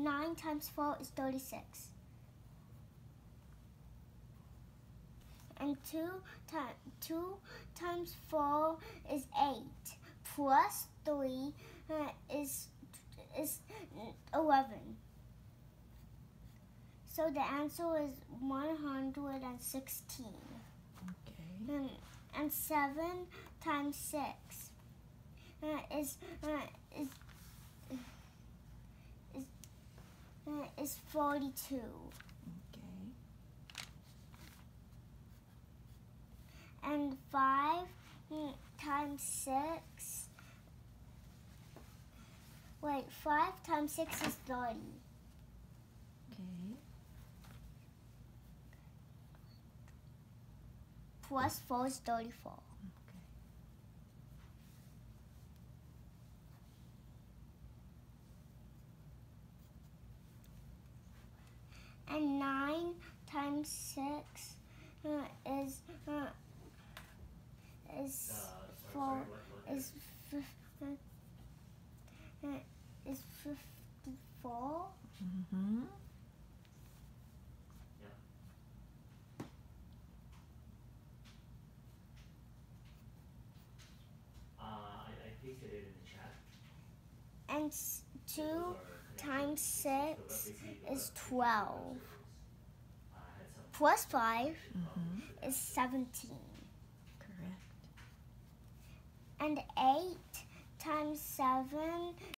9 times 4 is 36. And 2 times 4 is 8. Plus 3 is 11. So the answer is 116. Okay. And 7 times 6 is 42. Okay. And 5 times 6. Wait, 5 times 6 is 30. Okay. Plus 4 is 34. Okay. And 9 times 6 is 54. Mm-hmm. I pasted it in the chat. And 2 times 6 is 12. Plus 5 is 17. Correct. And 8 times 7